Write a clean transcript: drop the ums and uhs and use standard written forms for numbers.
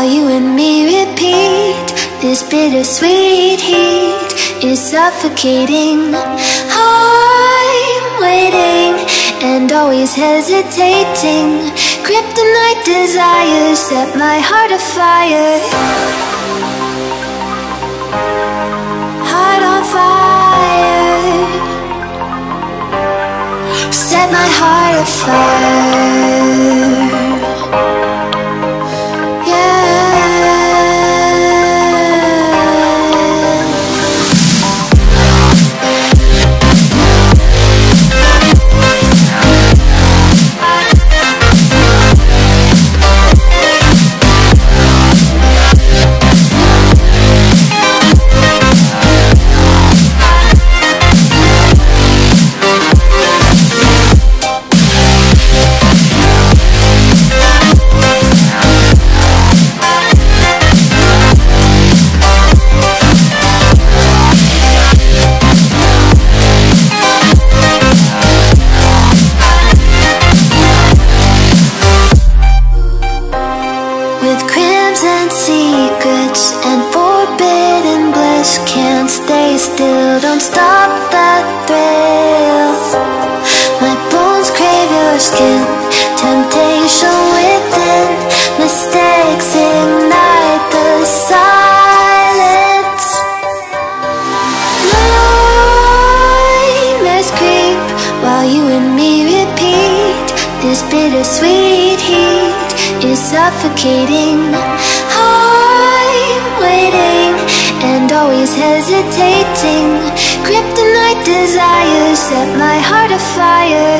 while you and me repeat. This bittersweet heat is suffocating. I'm waiting and always hesitating. Kryptonite desires set my heart afire. Heart on fire. Set my heart afire. Still, don't stop that thrill. My bones crave your skin. Temptation within. Mistakes ignite the silence. Nightmares creep while you and me repeat. This bittersweet heat is suffocating. I'm waiting and always hesitating. Kryptonite desires set my heart afire.